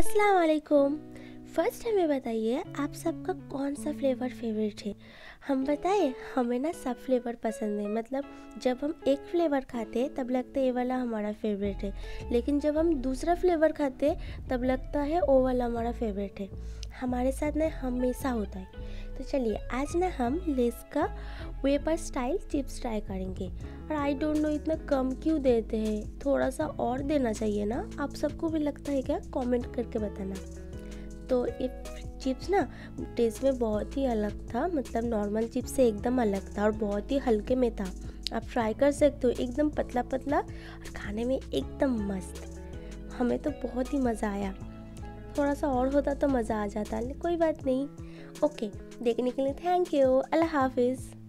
अस्सलाम वालेकुम। फर्स्ट हमें बताइए आप सबका कौन सा फ्लेवर फेवरेट है। हम बताएं, हमें ना सब फ्लेवर पसंद है। मतलब जब हम एक फ्लेवर खाते हैं तब लगता है ये वाला हमारा फेवरेट है, लेकिन जब हम दूसरा फ्लेवर खाते हैं तब लगता है वो वाला हमारा फेवरेट है। हमारे साथ ना हमेशा होता है। तो चलिए आज ना हम लेस का वेपर स्टाइल चिप्स ट्राई करेंगे। और आई डोंट नो इतना कम क्यों देते हैं, थोड़ा सा और देना चाहिए ना। आप सबको भी लगता है क्या? कमेंट करके बताना। तो ये चिप्स ना टेस्ट में बहुत ही अलग था, मतलब नॉर्मल चिप्स से एकदम अलग था और बहुत ही हल्के में था। आप ट्राई कर सकते हो, एकदम पतला पतला और खाने में एकदम मस्त। हमें तो बहुत ही मज़ा आया। थोड़ा सा और होता तो मज़ा आ जाता, लेकिन कोई बात नहीं। ओके, देखने के लिए थैंक यू। अल्लाह हाफिज़।